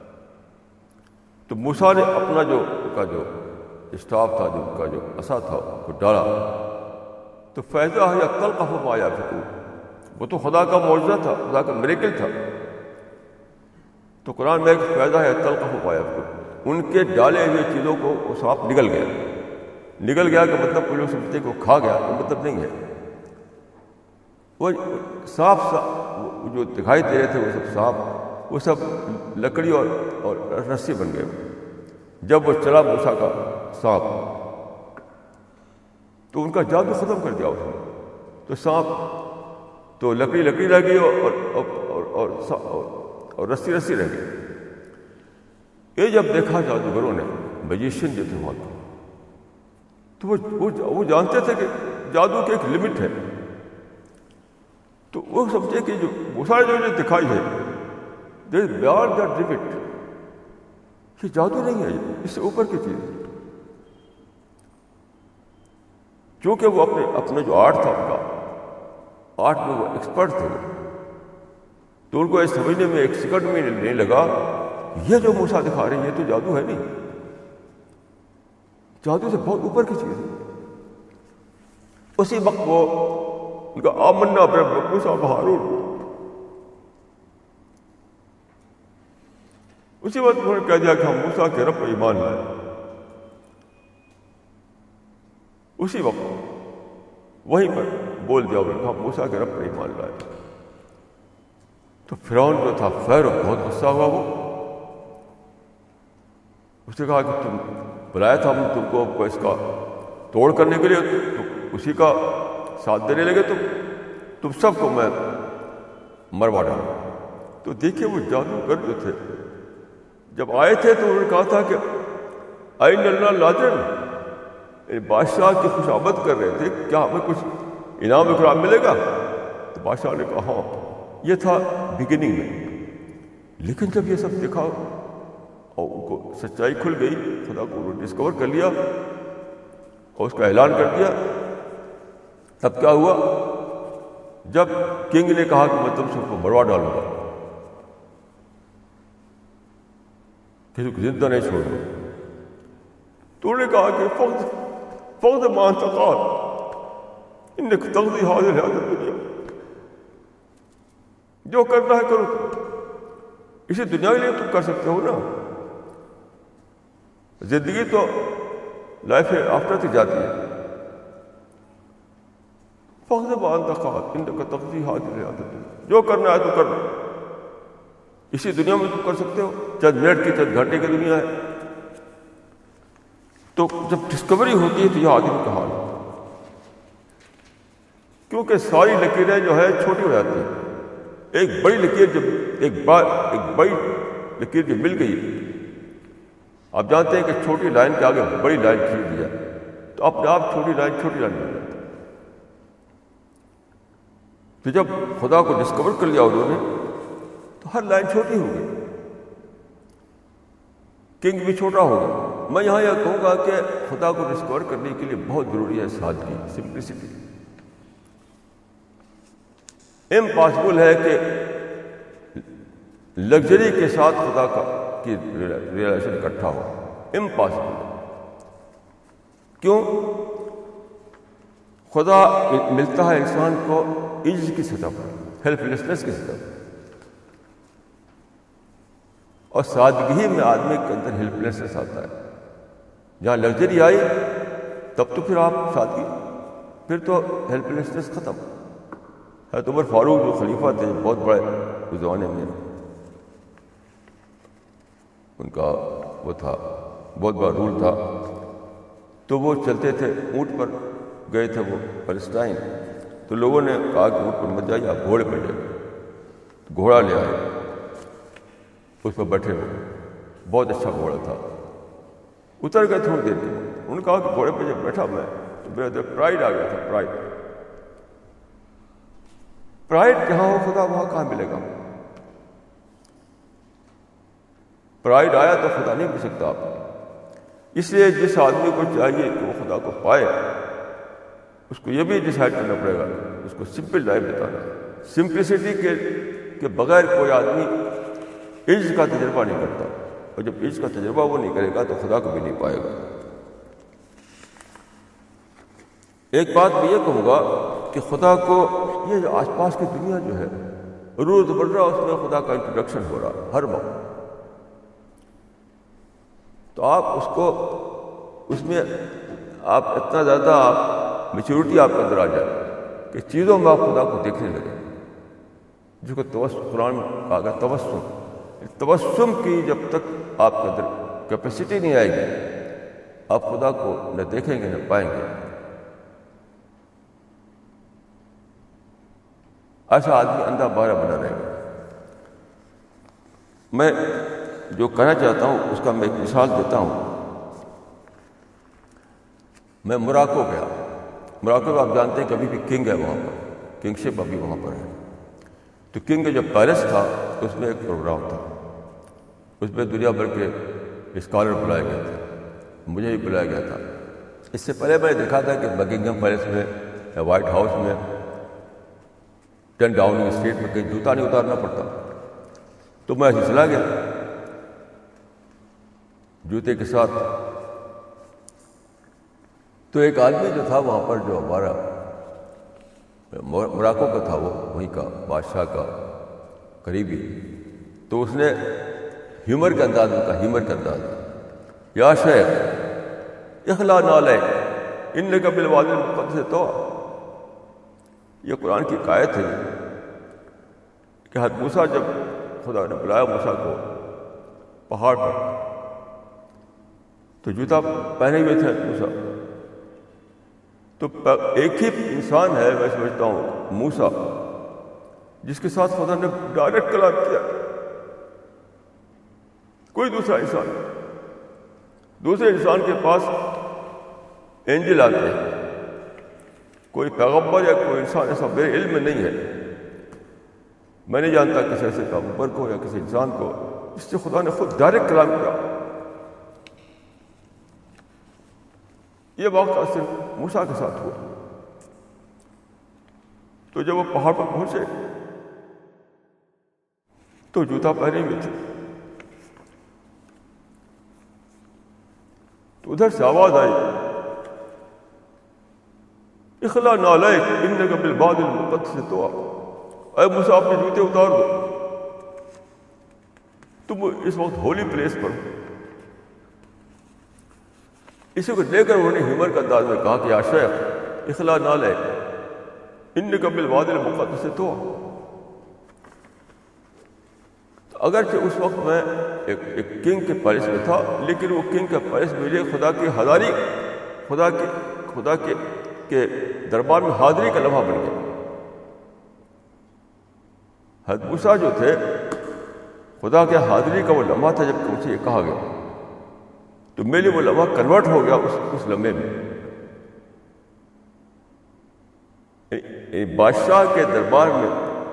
تو موسیٰ نے اپنا جو کا جو اسٹاف تھا، جو کا جو عصا تھا، وہ ڈالا، تو فیضا یا تلقف ما یافکون، وہ تو خدا کا معجزہ تھا، خدا کا میریکل تھا۔ تو قرآن میں ایک فیضا ہے تلقف ما یافکون، ان کے ڈالے ہوئے چیزوں کو وہ سانپ نگل گیا۔ نگل گیا کا مطلب کوئی لوگ سمجھتے کہ وہ کھا گیا، وہ مطلب نہیں ہے۔ وہ سانپ جو دکھائی دے رہے تھے وہ سب سانپ، وہ سب لکڑی اور اور رسی بن گئے۔ جب وہ چلا موسیٰ کا سانپ تو ان کا جادو ختم کر دیا اس نے، تو سانپ تو لکڑی لکڑی رہ گئی اور اور اور اور, اور رسی رسی رہ گئی۔ یہ جب دیکھا جادوگروں نے، میجیشین جو تھے وہاں کے، تو وہ وہ جانتے تھے کہ جادو کی ایک لمٹ ہے، تو وہ سمجھے کہ جو موسیٰ نے جو دکھائی ہے there is beyond that limit, یہ جادو نہیں ہے، اس سے اوپر کی چیز ہے۔ چونکہ وہ اپنے اپنا جو آرٹ تھا، ان کا آرٹ میں وہ ایکسپرٹ تھے، تو ان کو یہ سمجھنے میں ایک سیکنڈ میں نہیں لگا یہ جو موسیٰ دکھا رہے ہیں یہ تو جادو ہے نہیں، جادو سے بہت اوپر کی چیز ہے۔ اسی وقت وہ ان کا آمنا برب موسیٰ و ہارون، اسی وقت انہوں نے کہہ دیا کہ ہم موسیٰ کے رب پر ایمان لائے۔ اسی وقت وہیں پر بول دیا انہوں نے، ہم موسیٰ کے رب پر ایمان لائے۔ تو فرعون جو تھا فیرو بہت غصہ ہوا، وہ اس نے کہا کہ تم بلایا تھا ہم تم کو اس کا توڑ کرنے کے لیے، تو اسی کا ساتھ دینے لگے، تو تم سب کو میں مروا ڈالا۔ تو دیکھیے وہ جادوگر جو تھے جب آئے تھے تو انہوں نے کہا تھا کہ این اللہ لاجن، بادشاہ کی خوش آمد کر رہے تھے، کیا ہمیں کچھ انعام اکرام ملے گا؟ تو بادشاہ نے کہا ہاں، یہ تھا بگننگ میں۔ لیکن جب یہ سب دیکھا اور ان کو سچائی کھل گئی، خدا کو انہوں نے ڈسکور کر لیا اور اس کا اعلان کر دیا، تب کیا ہوا؟ جب کنگ نے کہا کہ میں تم سب کو مروا ڈالوں گا، کسی کو زندہ نہیں چھوڑوں گا، تو انہوں نے کہا کہ فقط فقط ما انت قال انک تقضی هذه الدنیا، جو کرنا ہے کرو، اسی دنیا کے لیے تم کر سکتے ہو نا، زندگی تو لائف آفٹر تک جاتی ہے۔ فقط ما انت قال انک تقضی هذه الدنیا، جو کرنا ہے تو کرو، اسی دنیا میں تم کر سکتے ہو، چند منٹ کی چند گھنٹے کی دنیا ہے۔ تو جب ڈسکوری ہوتی ہے تو یہ آدمی کا حال ہے، کیونکہ ساری لکیریں جو ہے چھوٹی ہو جاتی ہیں۔ ایک بڑی لکیر جب ایک بار ایک بڑی لکیر جو مل گئی، آپ جانتے ہیں کہ چھوٹی لائن کے آگے بڑی لائن کھینچ دی جائے تو اپنے آپ چھوٹی لائن چھوٹی لائن مل جاتی ہے۔ تو جب خدا کو ڈسکور کر لیا انہوں نے تو ہر لائن چھوٹی ہو گئی، کنگ بھی چھوٹا ہو گیا۔ میں یہاں یہ کہوں گا کہ خدا کو ڈسکور کرنے کے لیے بہت ضروری ہے سادگی، سمپلسٹی۔ امپاسبل ہے کہ لگژری کے ساتھ خدا کا کی ریلیشن اکٹھا ہو، امپاسبل ہے۔ کیوں؟ خدا ملتا ہے انسان کو عجز کی سطح پر، ہیلپ لیسنس کی سطح پر، اور سادگی ہی میں آدمی کے اندر ہیلپ لیسنس آتا ہے۔ جہاں لگژری آئی تب تو پھر آپ سادگی، پھر تو ہیلپ لیسنس ختم۔ حضرت عمر فاروق جو خلیفہ تھے، بہت بڑے اس زمانے میں، ان کا وہ تھا، بہت بڑا رول تھا. تو وہ چلتے تھے اونٹ پر، گئے تھے وہ فلسطین. تو لوگوں نے کہا کہ اونٹ پر مت جائیے، آپ گھوڑے پر جائیے. گھوڑا لے آئے، اس پر بیٹھے وہ، بہت اچھا گھوڑا تھا. اتر گئے تھوڑی دیر کے، انہوں نے کہا کہ گھوڑے پہ جب بیٹھا میں تو میرے اندر پرائڈ آ گیا تھا. پرائڈ پرائڈ جہاں ہو خدا وہاں کہاں ملے گا؟ پرائڈ آیا تو خدا نہیں مل سکتا آپ. اس لیے جس آدمی کو چاہیے کہ وہ خدا کو پائے، اس کو یہ بھی ڈیسائیڈ کرنا پڑے گا، اس کو سمپل لائف بتانا ہے. سمپلسٹی کے کے بغیر کوئی آدمی عجز کا تجربہ نہیں کرتا، اور جب عجز کا تجربہ وہ نہیں کرے گا تو خدا کو بھی نہیں پائے گا. ایک بات میں یہ کہوں گا کہ خدا کو، یہ جو آس پاس کی دنیا جو ہے روز بڑھ رہا، اس میں خدا کا انٹروڈکشن ہو رہا ہر وقت. تو آپ اس کو، اس میں آپ اتنا زیادہ آپ میچورٹی آپ کے اندر آ جائے کہ چیزوں میں آپ خدا کو دیکھنے لگے، جو کہ توسم، قرآن میں کہا گیا تبسم. تبسم کی جب تک آپ کے اندر کیپیسٹی نہیں آئے گی، آپ خدا کو نہ دیکھیں گے نہ پائیں گے. ایسا آدمی اندھا بارہ بنا رہے گا. میں جو کہنا چاہتا ہوں اس کا میں ایک مثال دیتا ہوں. میں موراکو گیا. موراکو آپ جانتے ہیں کہ ابھی بھی کنگ ہے وہاں پر، کنگ شپ ابھی وہاں پر ہے. تو کنگ کا جو پیلس تھا اس میں ایک پروگرام تھا، اس میں دنیا بھر کے اسکالر بلائے گئے تھے، مجھے بھی بلایا گیا تھا. اس سے پہلے میں نے دیکھا تھا کہ بکنگھم پیلس میں یا وائٹ ہاؤس میں ٹین ڈاؤننگ اسٹریٹ میں کہیں جوتا نہیں اتارنا پڑتا. تو میں ایسے چلا گیا جوتے کے ساتھ. تو ایک آدمی جو تھا وہاں پر، جو ہمارا موراکو کا تھا، وہ وہیں کا بادشاہ کا قریبی، تو اس نے ہیومر کے انداز میں کہا، ہیومر کے انداز میں، یا شیخ اخلا نعلیک انک بالوادی المقدس طویٰ. یہ قرآن کی آیت ہے کہ حضرت موسیٰ، جب خدا نے بلایا موسیٰ کو پہاڑ پر، تو جوتا پہنے ہوئے تھے حضرت موسیٰ. تو ایک ہی انسان ہے میں سمجھتا ہوں موسیٰ، جس کے ساتھ خدا نے ڈائریکٹ کلام کیا. کوئی دوسرا انسان، دوسرے انسان کے پاس اینجل آتے ہیں، کوئی پیغمبر یا کوئی انسان ایسا میرے علم میں نہیں ہے. میں نہیں جانتا کسی ایسے پیغمبر کو یا کسی انسان کو جس سے خدا نے خود ڈائریکٹ کلام کیا. یہ واقعہ صرف موسیٰ کے ساتھ ہوا. تو جب وہ پہاڑ پر پہنچے تو جوتا پہنے ہوئے تھے. تو ادھر سے آواز آئی، اخلا نعلیک انک بالوادی المقدس طویٰ. اے موسیٰ اپنے جوتے اتار دو، تم اس وقت ہولی پلیس پر ہو. اسی کو لے کر انہوں نے ہیومر کا انداز میں کہا کہ یا شیخ اخلا نعلیک انک بالوادی المقدس طویٰ. اگرچہ اس وقت میں ایک ایک کنگ کے پیلس میں تھا، لیکن وہ کنگ کا پیلس میرے خدا کی حاضری، خدا کے خدا کے کے دربار میں حاضری کا لمحہ بن گیا. حضرت موسیٰ جو تھے، خدا کے حاضری کا وہ لمحہ تھا جب مجھ سے یہ کہا گیا، تو میرے وہ لمحہ کنورٹ ہو گیا اس اس لمحے میں. بادشاہ کے دربار میں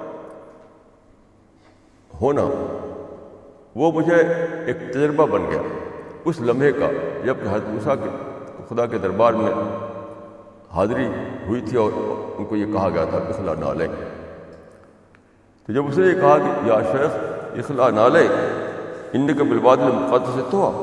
ہونا وہ مجھے ایک تجربہ بن گیا اس لمحے کا، جب کہ حضرت موسیٰ کے خدا کے دربار میں حاضری ہوئی تھی اور ان کو یہ کہا گیا تھا اخلا نعلیک. تو جب اس نے یہ کہا کہ یا شیخ اخلا نعلیک انک بالوادی المقدس طویٰ،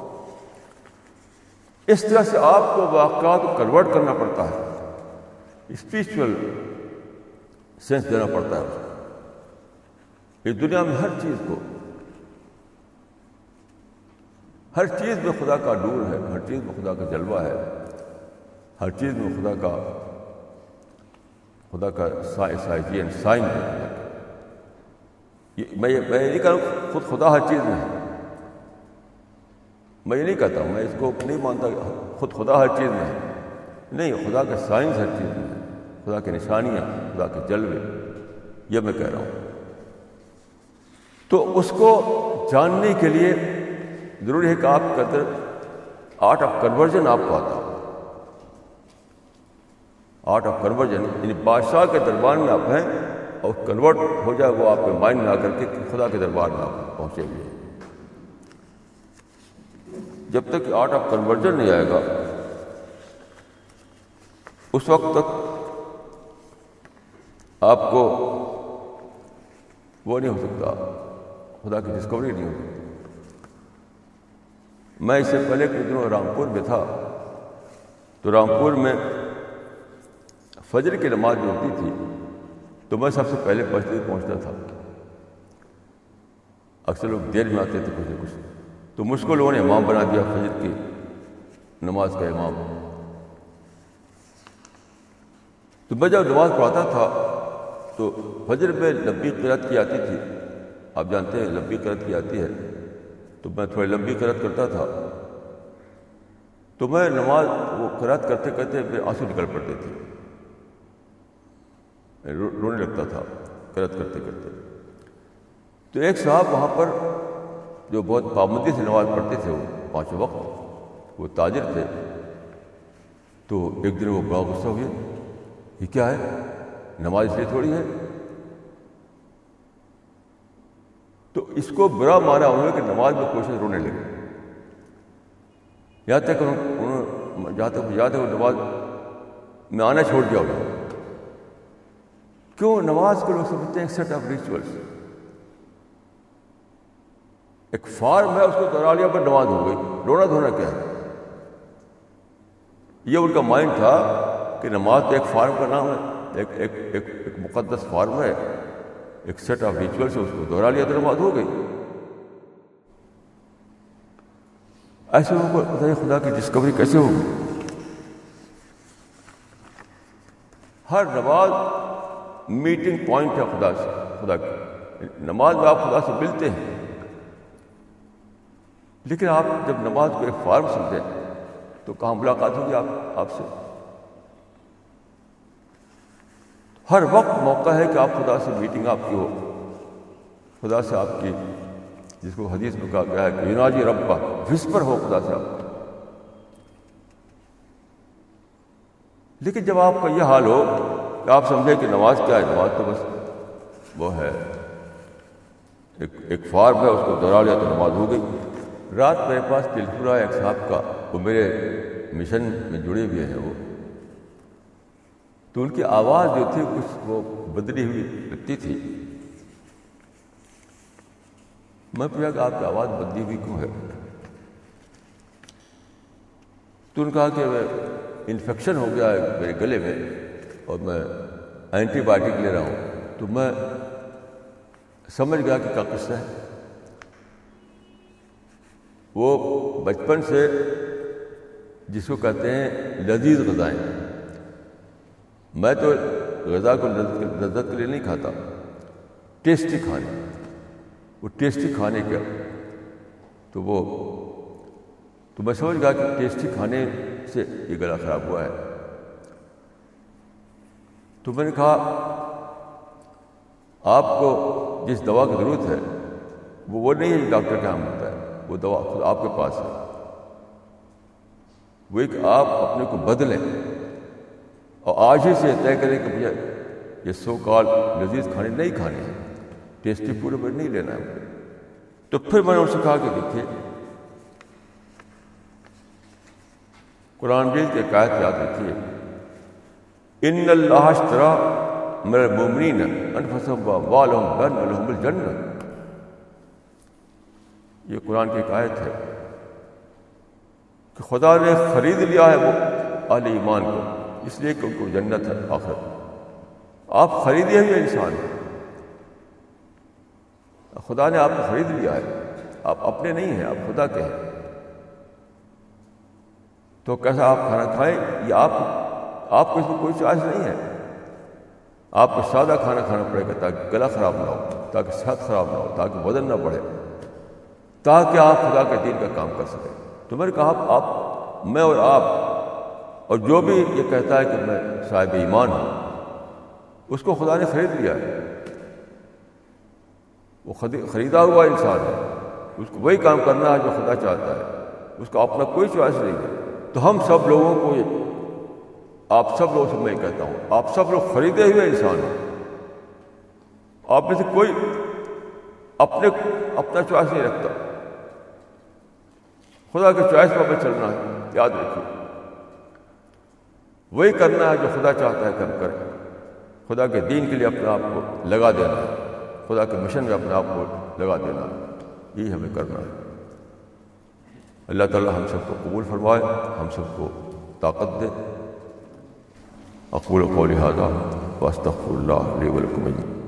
اس طرح سے آپ کو واقعات کو کنورٹ کرنا پڑتا ہے، اسپریچول سینس دینا پڑتا ہے. اس دنیا میں ہر چیز کو، ہر چیز میں خدا کا نور ہے، ہر چیز میں خدا کا جلوہ ہے، ہر چیز میں خدا کا خدا کا سائنس اینڈ سائن ہے. یہ میں میں نہیں کہوں خود خدا ہر چیز میں ہے، میں یہ نہیں کہتا ہوں، میں اس کو نہیں مانتا خود خدا ہر چیز میں ہے، نہیں، خدا کا سائنس ہر چیز میں ہے، خدا کی نشانیاں، خدا کے جلوے، یہ میں کہہ رہا ہوں۔ تو اس کو جاننے کے لیے ضروری ہے کہ آپ کے اندر آرٹ آف کنورژن آپ کو آتا ہو۔ آرٹ آف کنورژن یعنی بادشاہ کے دربار میں آپ ہیں اور کنورٹ ہو جائے وہ آپ کے مائنڈ میں آ کر کے خدا کے دربار میں آپ پہنچے ہوئے ہیں۔ جب تک کہ آرٹ آف کنورژن نہیں آئے گا اس وقت تک آپ کو وہ نہیں ہو سکتا، خدا کی ڈسکوری نہیں ہو سکتی۔ میں اس سے پہلے کچھ دنوں رامپور میں تھا، تو رامپور میں فجر کی نماز جو ہوتی تھی تو میں سب سے پہلے مسجد پہنچتا تھا۔ اکثر لوگ دیر میں آتے تھے کچھ نہ کچھ، تو مجھ کو لوگوں نے امام بنا دیا، فجر کی نماز کا امام۔ تو میں جب نماز پڑھاتا تھا تو فجر میں لمبی قرأت کی آتی تھی، آپ جانتے ہیں لمبی قرأت کی آتی ہے، تو میں تھوڑی لمبی قرأت کرتا تھا، تو میں نماز وہ قرأت کرتے کرتے میرے آنسو نکل پڑتے تھے، میں رونے لگتا تھا قرأت کرتے کرتے۔ تو ایک صاحب وہاں پر جو بہت پابندی سے نماز پڑھتے تھے، وہ پانچوں وقت، وہ تاجر تھے، تو ایک دن وہ بڑا غصہ ہوئے، یہ کیا ہے، نماز اس لیے تھوڑی ہے؟ تو اس کو برا مانا انہوں نے کہ نماز میں کوئی سے رونے لگے، یہاں تک انہوں جہاں تک یاد ہے وہ نماز میں آنا چھوڑ دیا ہوگا۔ کیوں؟ نماز کو لوگ سمجھتے ہیں ایک سیٹ آف ریچولس، ایک فارم ہے، اس کو دوہرا لیا پر نماز ہو گئی، رونا دھونا کیا ہے؟ یہ ان کا مائنڈ تھا کہ نماز تو ایک فارم کا نام ہے، ایک ایک ایک, ایک مقدس فارم ہے، ایک سیٹ آف ریچولس ہے، اس کو دوہرا لیا تو نماز ہو گئی۔ ایسے لوگوں کو پتہ ہے خدا کی ڈسکوری کیسے ہوگی؟ ہر نماز میٹنگ پوائنٹ ہے خدا سے، خدا کی نماز میں آپ خدا سے ملتے ہیں، لیکن آپ جب نماز کو ایک فارم سمجھیں تو کہاں ملاقات ہوگی آپ آپ سے؟ ہر وقت موقع ہے کہ آپ خدا سے میٹنگ آپ کی ہو، خدا سے آپ کی، جس کو حدیث میں کہا گیا ہے کہ یناجی ربہ، وسپر ہو خدا سے آپ۔ لیکن جب آپ کا یہ حال ہو کہ آپ سمجھیں کہ نماز کیا ہے، نماز تو بس وہ ہے ایک ایک فارم ہے، اس کو دوہرا لیا تو نماز ہو گئی۔ رات میرے پاس ٹیلیفون آیا ایک صاحب کا، وہ میرے مشن میں جڑے ہوئے ہیں وہ، تو ان کی آواز جو تھی کچھ وہ بدلی ہوئی لگتی تھی۔ میں پوچھا کہ آپ کی آواز بدلی ہوئی کیوں ہے؟ تو انہوں نے کہا کہ انفیکشن ہو گیا ہے میرے گلے میں اور میں اینٹی بائیوٹک لے رہا ہوں۔ تو میں سمجھ گیا کہ کیا قصہ ہے۔ وہ بچپن سے جس کو کہتے ہیں لذیذ غذائیں، میں تو غذا کو لذت کے لیے نہیں کھاتا، ٹیسٹی کھانے، وہ ٹیسٹی کھانے کا، تو وہ تو میں سمجھ گیا کہ ٹیسٹی کھانے سے یہ گلا خراب ہوا ہے۔ تو میں نے کہا آپ کو جس دوا کی ضرورت ہے وہ وہ نہیں ہے جو ڈاکٹر کے یہاں ملتا ہے، وہ دوا خود آپ کے پاس ہے، وہ ایک آپ اپنے کو بدلیں اور آج ہی سے طے کریں کہ مجھے یہ سو کال لذیذ کھانے نہیں کھانے ہیں، ٹیسٹی پورے پر نہیں لینا ہے۔ تو پھر میں نے ان سے کہا کہ دیکھیے قرآن مجید کے آیت یاد رکھیے، ان اللہ اشترى من المؤمنین انفسهم واموالهم بان لهم الجنہ، یہ قرآن کی ایک آیت ہے کہ خدا نے خرید لیا ہے وہ اہل ایمان کو، اس لیے کہ ان کو جنت ہے آخرت۔ آپ خریدے ہوئے انسان ہیں، خدا نے آپ کو خرید لیا ہے، آپ اپنے نہیں ہیں، آپ خدا کے ہیں۔ تو کیسا آپ کھانا کھائیں، یہ آپ آپ کو اس میں کوئی چوائس نہیں ہے، آپ کو سادہ کھانا کھانا پڑے گا تاکہ گلا خراب نہ ہو، تاکہ صحت خراب نہ ہو، تاکہ وزن نہ بڑھے، تاکہ آپ خدا کے دین کا کام کر سکیں۔ تو میں نے کہا آپ میں اور آپ اور جو بھی یہ کہتا ہے کہ میں صاحب ایمان ہوں اس کو خدا نے خرید لیا ہے. وہ خریدا ہوا انسان ہے. اس کو وہی کام کرنا ہے جو خدا چاہتا ہے. اس کا اپنا کوئی چوائس نہیں ہے. تو ہم سب لوگوں کو یہ آپ سب لوگوں سے میں کہتا ہوں آپ سب لوگ خریدے ہوئے انسان ہیں. آپ میں سے کوئی اپنے اپنا چوائس نہیں رکھتا. خدا کے چوائس پر ہمیں چلنا ہے. یاد رکھیے وہی کرنا ہے جو خدا چاہتا ہے کہ ہم کریں. خدا کے دین کے لیے اپنے آپ کو لگا دینا ہے. خدا کے مشن میں اپنے آپ کو لگا دینا ہے. یہی ہمیں کرنا ہے. اللہ تعالیٰ ہم سب کو قبول فرمائے, ہم سب کو طاقت دے. اقول قولی ھذا واستغفر اللہ لی ولکم.